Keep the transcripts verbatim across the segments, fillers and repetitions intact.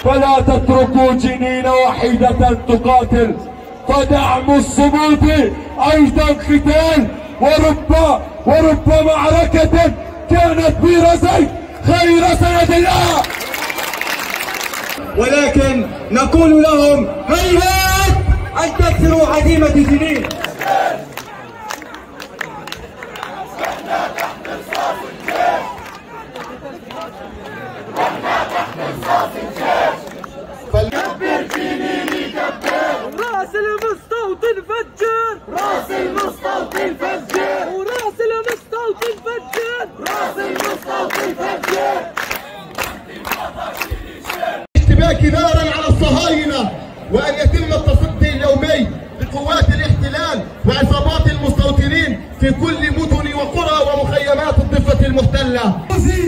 فلا تتركوا جنين وحيدة تقاتل، فدعم الصمود أيضا قتال، ورب ورب معركة كانت برزي خير سند الله. ولكن نقول لهم هيهات أن تكسروا عزيمة جنين. كبر جنيني كبر، راس المستوطن فجر، راس المستوطن فجر، وراس المستوطن فجر، راس المستوطن فجر. اشتباك نارا على الصهاينة، وأن يتم التصدي اليومي لقوات الاحتلال وعصابات المستوطنين في كل مدن وقرى ومخيمات الضفة المحتلة.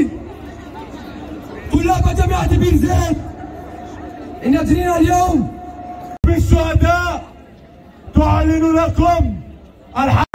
طلاب جامعة بير زيت، إن جنين اليوم بالشهداء تعلن لكم الحق.